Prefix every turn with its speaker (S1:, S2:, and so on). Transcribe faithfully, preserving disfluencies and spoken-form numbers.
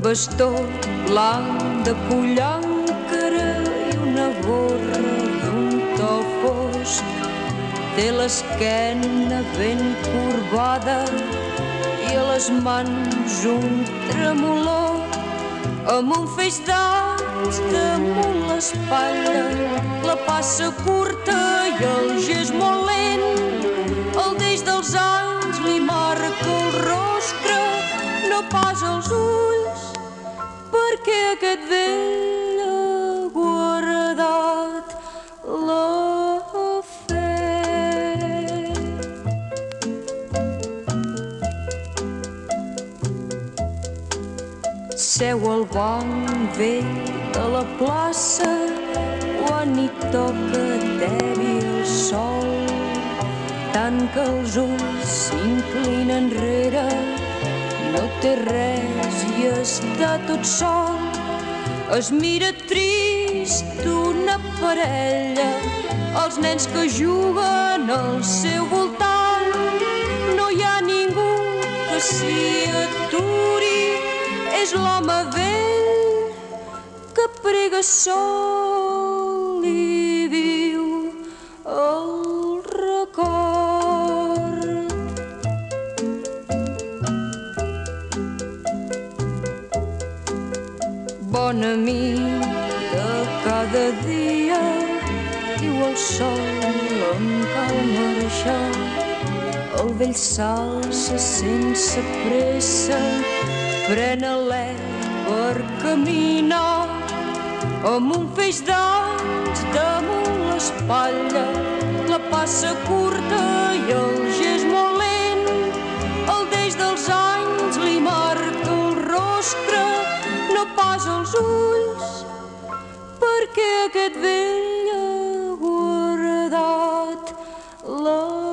S1: bastó blanc de pollancre i una gorra d'un to fosc. Té l'esquena ben corbada i a les mans un tremolor, amb un feix d'anys damunt l'espatlla, la passa curta i el gest molt lent. El deix dels anys li marca el rostre, no pas els ulls, perquè aquest vell ha guardat la fe. Seu al banc vell de la plaça quan hi toca dèbil sol, tant que els ulls s'inclina enrere, no té res i està tot sol. Es mira trist una parella, els nens que juguen al seu voltant. No hi ha ningú que s'hi aturi, és l'home vell que prega sol i viu el record. Bon amic de cada dia, diu el sol amb calma marxar. El vell s'alça sense pressa, pren alè per caminar, amb un feix d'anys damunt l'espatlla, la passa curta i el gest molt lent. El deix dels anys li marca el rostre, no pas els ulls, perquè aquest vell ha guardat la